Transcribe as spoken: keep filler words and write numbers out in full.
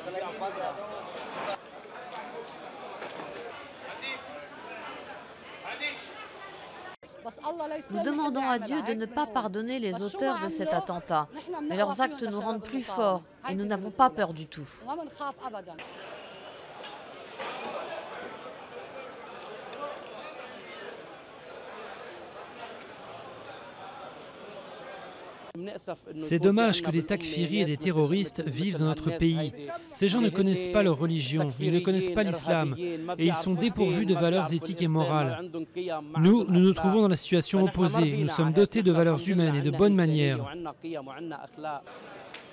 Nous demandons à Dieu de ne pas pardonner les auteurs de cet attentat, mais leurs actes nous rendent plus forts et nous n'avons pas peur du tout. C'est dommage que des takfiris et des terroristes vivent dans notre pays. Ces gens ne connaissent pas leur religion, ils ne connaissent pas l'islam et ils sont dépourvus de valeurs éthiques et morales. Nous, nous nous trouvons dans la situation opposée. Nous sommes dotés de valeurs humaines et de bonnes manières.